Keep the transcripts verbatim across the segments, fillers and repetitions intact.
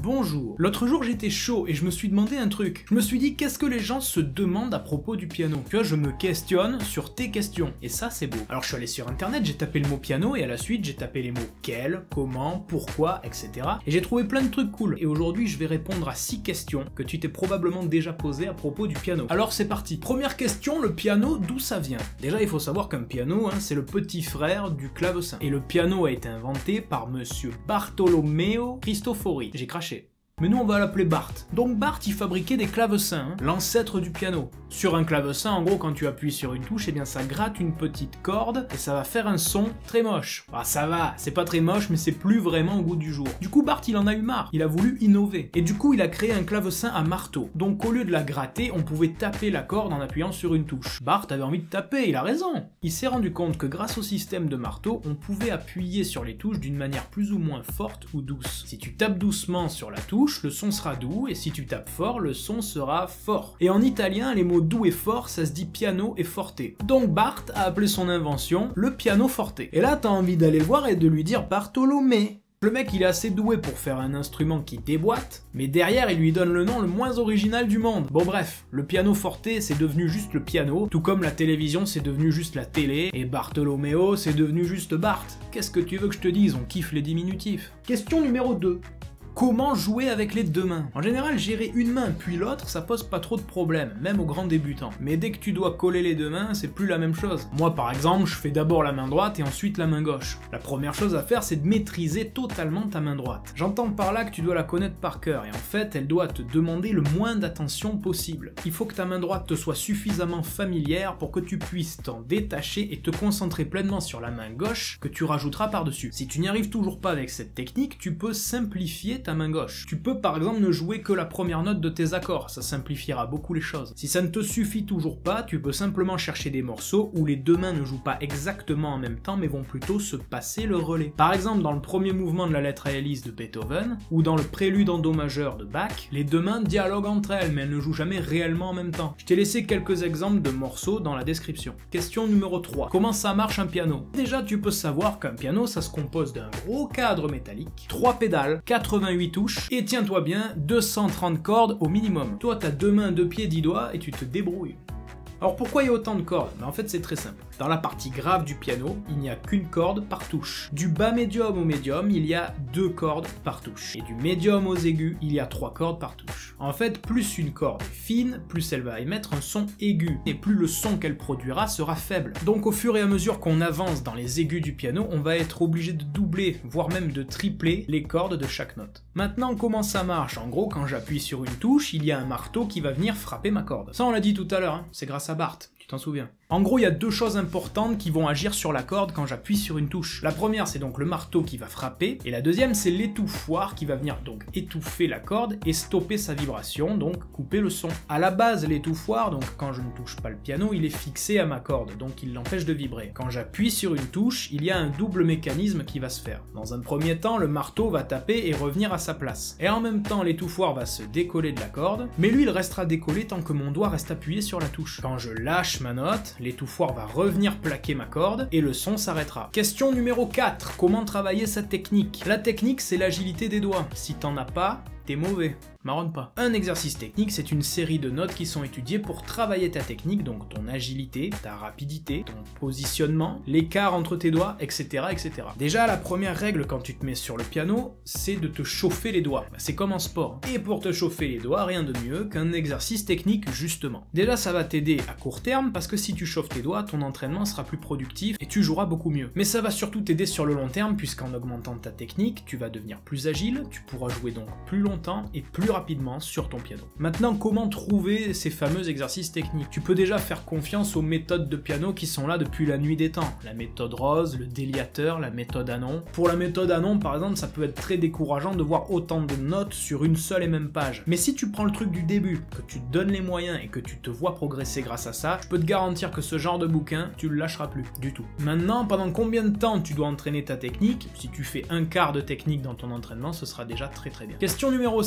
Bonjour. L'autre jour j'étais chaud et je me suis demandé un truc. Je me suis dit qu'est-ce que les gens se demandent à propos du piano. Tu vois, je me questionne sur tes questions et ça c'est beau. Alors je suis allé sur internet, j'ai tapé le mot piano et à la suite j'ai tapé les mots quel, comment, pourquoi, et cetera. Et j'ai trouvé plein de trucs cool. Et aujourd'hui je vais répondre à six questions que tu t'es probablement déjà posées à propos du piano. Alors c'est parti. Première question, le piano, d'où ça vient? Déjà il faut savoir qu'un piano, hein, c'est le petit frère du clavecin. Et le piano a été inventé par monsieur Bartolomeo Cristofori. J'ai craché. Mais nous on va l'appeler Bart. Donc Bart il fabriquait des clavecins, hein, l'ancêtre du piano. Sur un clavecin, en gros quand tu appuies sur une touche, eh bien ça gratte une petite corde et ça va faire un son très moche. Ah ça va, c'est pas très moche mais c'est plus vraiment au goût du jour. Du coup Bart il en a eu marre, il a voulu innover. Et du coup il a créé un clavecin à marteau. Donc au lieu de la gratter, on pouvait taper la corde en appuyant sur une touche. Bart avait envie de taper, il a raison. Il s'est rendu compte que grâce au système de marteau, on pouvait appuyer sur les touches d'une manière plus ou moins forte ou douce. Si tu tapes doucement sur la touche, le son sera doux, et si tu tapes fort, le son sera fort. Et en italien, les mots doux et fort, ça se dit piano et forte. Donc Bart a appelé son invention le piano forte. Et là, t'as envie d'aller le voir et de lui dire Bartolomé. Le mec, il est assez doué pour faire un instrument qui déboîte, mais derrière, il lui donne le nom le moins original du monde. Bon bref, le piano forte, c'est devenu juste le piano, tout comme la télévision, c'est devenu juste la télé, et Bartolomeo, c'est devenu juste Bart. Qu'est-ce que tu veux que je te dise? On kiffe les diminutifs. Question numéro deux. Comment jouer avec les deux mains? En général, gérer une main puis l'autre, ça pose pas trop de problèmes, même aux grands débutants. Mais dès que tu dois coller les deux mains, c'est plus la même chose. Moi par exemple, je fais d'abord la main droite et ensuite la main gauche. La première chose à faire, c'est de maîtriser totalement ta main droite. J'entends par là que tu dois la connaître par cœur, et en fait, elle doit te demander le moins d'attention possible. Il faut que ta main droite te soit suffisamment familière pour que tu puisses t'en détacher et te concentrer pleinement sur la main gauche que tu rajouteras par-dessus. Si tu n'y arrives toujours pas avec cette technique, tu peux simplifier ta main gauche. Tu peux par exemple ne jouer que la première note de tes accords, ça simplifiera beaucoup les choses. Si ça ne te suffit toujours pas, tu peux simplement chercher des morceaux où les deux mains ne jouent pas exactement en même temps mais vont plutôt se passer le relais. Par exemple dans le premier mouvement de la lettre à hélice de Beethoven, ou dans le prélude en do majeur de Bach, les deux mains dialoguent entre elles mais elles ne jouent jamais réellement en même temps. Je t'ai laissé quelques exemples de morceaux dans la description. Question numéro trois. Comment ça marche un piano? Déjà tu peux savoir qu'un piano ça se compose d'un gros cadre métallique, trois pédales, quatre-vingt-huit touches, et tiens-toi bien, deux cent trente cordes au minimum. Toi t'as deux mains, deux pieds, dix doigts, et tu te débrouilles. Alors pourquoi il y a autant de cordes? Ben en fait c'est très simple. Dans la partie grave du piano, il n'y a qu'une corde par touche. Du bas médium au médium, il y a deux cordes par touche. Et du médium aux aigus, il y a trois cordes par touche. En fait, plus une corde est fine, plus elle va émettre un son aigu. Et plus le son qu'elle produira sera faible. Donc au fur et à mesure qu'on avance dans les aigus du piano, on va être obligé de doubler, voire même de tripler les cordes de chaque note. Maintenant, comment ça marche? En gros, quand j'appuie sur une touche, il y a un marteau qui va venir frapper ma corde. Ça on l'a dit tout à l'heure, hein, c'est grâce à Bart. Tu t'en souviens? En gros, il y a deux choses importantes qui vont agir sur la corde quand j'appuie sur une touche. La première, c'est donc le marteau qui va frapper, et la deuxième, c'est l'étouffoir qui va venir donc étouffer la corde et stopper sa vibration, donc couper le son. À la base, l'étouffoir, donc quand je ne touche pas le piano, il est fixé à ma corde, donc il l'empêche de vibrer. Quand j'appuie sur une touche, il y a un double mécanisme qui va se faire. Dans un premier temps, le marteau va taper et revenir à sa place. Et en même temps, l'étouffoir va se décoller de la corde, mais lui, il restera décollé tant que mon doigt reste appuyé sur la touche. Quand je lâche ma note, l'étouffoir va revenir plaquer ma corde et le son s'arrêtera. Question numéro quatre. Comment travailler cette technique? La technique, c'est l'agilité des doigts. Si t'en as pas, t'es mauvais. Marronne pas. Un exercice technique, c'est une série de notes qui sont étudiées pour travailler ta technique, donc ton agilité, ta rapidité, ton positionnement, l'écart entre tes doigts, et cetera, et cetera. Déjà, la première règle quand tu te mets sur le piano, c'est de te chauffer les doigts. C'est comme en sport. Et pour te chauffer les doigts, rien de mieux qu'un exercice technique, justement. Déjà, ça va t'aider à court terme, parce que si tu chauffes tes doigts, ton entraînement sera plus productif et tu joueras beaucoup mieux. Mais ça va surtout t'aider sur le long terme, puisqu'en augmentant ta technique, tu vas devenir plus agile, tu pourras jouer donc plus longtemps et plus rapidement sur ton piano. Maintenant, comment trouver ces fameux exercices techniques? Tu peux déjà faire confiance aux méthodes de piano qui sont là depuis la nuit des temps. La méthode Rose, le déliateur, la méthode Anon. Pour la méthode Anon, par exemple, ça peut être très décourageant de voir autant de notes sur une seule et même page. Mais si tu prends le truc du début, que tu te donnes les moyens et que tu te vois progresser grâce à ça, je peux te garantir que ce genre de bouquin, tu le lâcheras plus du tout. Maintenant, pendant combien de temps tu dois entraîner ta technique? Si tu fais un quart de technique dans ton entraînement, ce sera déjà très très bien. Question numéro cinq. À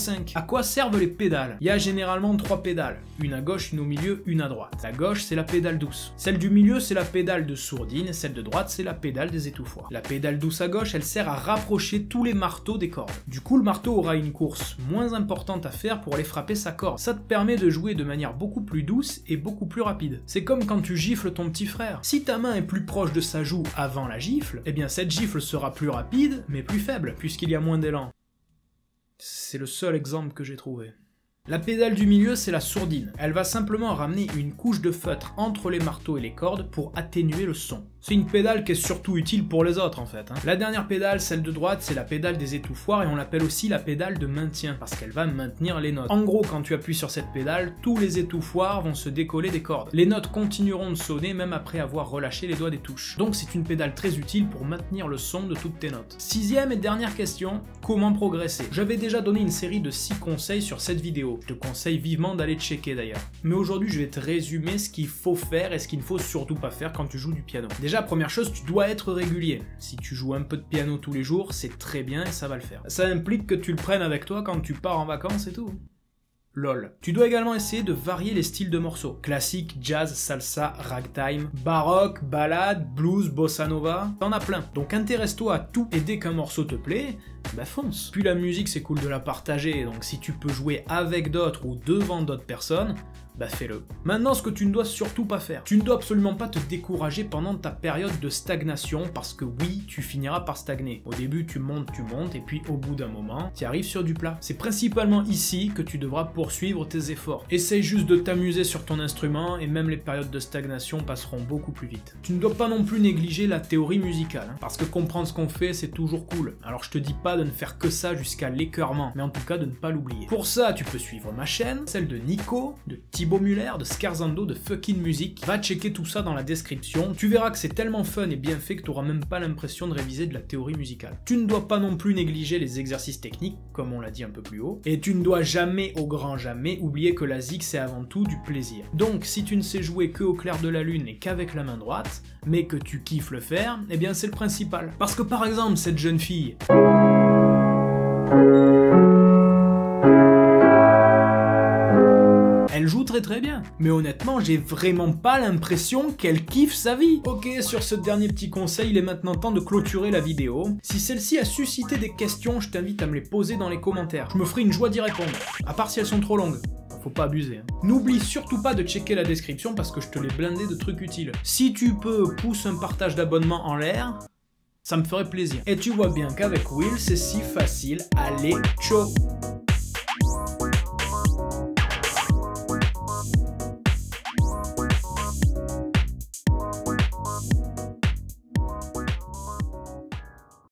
quoi servent les pédales? Il y a généralement trois pédales, une à gauche, une au milieu, une à droite. La gauche, c'est la pédale douce. Celle du milieu, c'est la pédale de sourdine, et celle de droite, c'est la pédale des étouffoirs. La pédale douce à gauche, elle sert à rapprocher tous les marteaux des cordes. Du coup, le marteau aura une course moins importante à faire pour aller frapper sa corde. Ça te permet de jouer de manière beaucoup plus douce et beaucoup plus rapide. C'est comme quand tu gifles ton petit frère. Si ta main est plus proche de sa joue avant la gifle, eh bien cette gifle sera plus rapide, mais plus faible, puisqu'il y a moins d'élan. C'est le seul exemple que j'ai trouvé. La pédale du milieu, c'est la sourdine. Elle va simplement ramener une couche de feutre entre les marteaux et les cordes pour atténuer le son. C'est une pédale qui est surtout utile pour les autres en fait. Hein. La dernière pédale, celle de droite, c'est la pédale des étouffoirs et on l'appelle aussi la pédale de maintien parce qu'elle va maintenir les notes. En gros, quand tu appuies sur cette pédale, tous les étouffoirs vont se décoller des cordes. Les notes continueront de sonner même après avoir relâché les doigts des touches. Donc c'est une pédale très utile pour maintenir le son de toutes tes notes. Sixième et dernière question, comment progresser? J'avais déjà donné une série de six conseils sur cette vidéo. Je te conseille vivement d'aller checker d'ailleurs. Mais aujourd'hui, je vais te résumer ce qu'il faut faire et ce qu'il ne faut surtout pas faire quand tu joues du piano. Déjà, première chose, tu dois être régulier. Si tu joues un peu de piano tous les jours, c'est très bien et ça va le faire. Ça implique que tu le prennes avec toi quand tu pars en vacances et tout. Lol. Tu dois également essayer de varier les styles de morceaux. Classique, jazz, salsa, ragtime, baroque, ballade, blues, bossa nova, t'en as plein. Donc intéresse-toi à tout et dès qu'un morceau te plaît, bah fonce. Puis la musique c'est cool de la partager, donc si tu peux jouer avec d'autres ou devant d'autres personnes, bah fais-le. Maintenant, ce que tu ne dois surtout pas faire. Tu ne dois absolument pas te décourager pendant ta période de stagnation parce que oui, tu finiras par stagner. Au début, tu montes, tu montes et puis au bout d'un moment, tu arrives sur du plat. C'est principalement ici que tu devras poursuivre tes efforts. Essaye juste de t'amuser sur ton instrument et même les périodes de stagnation passeront beaucoup plus vite. Tu ne dois pas non plus négliger la théorie musicale hein, parce que comprendre ce qu'on fait, c'est toujours cool. Alors je te dis pas de ne faire que ça jusqu'à l'écœurement, mais en tout cas de ne pas l'oublier. Pour ça, tu peux suivre ma chaîne, celle de Nico, de Thibaut Muller, de Scarzando, de Fucking Music. Va checker tout ça dans la description. Tu verras que c'est tellement fun et bien fait que tu n'auras même pas l'impression de réviser de la théorie musicale. Tu ne dois pas non plus négliger les exercices techniques, comme on l'a dit un peu plus haut. Et tu ne dois jamais, au grand jamais, oublier que la zik c'est avant tout du plaisir. Donc si tu ne sais jouer que au clair de la lune et qu'avec la main droite, mais que tu kiffes le faire, eh bien c'est le principal. Parce que par exemple, cette jeune fille... Elle joue très très bien, mais honnêtement j'ai vraiment pas l'impression qu'elle kiffe sa vie. Ok, sur ce dernier petit conseil, il est maintenant temps de clôturer la vidéo. Si celle-ci a suscité des questions, je t'invite à me les poser dans les commentaires. Je me ferai une joie d'y répondre, à part si elles sont trop longues. Faut pas abuser. Hein. N'oublie surtout pas de checker la description parce que je te l'ai blindé de trucs utiles. Si tu peux, pousse un partage d'abonnement en l'air, ça me ferait plaisir. Et tu vois bien qu'avec Will, c'est si facile. Allez, ciao!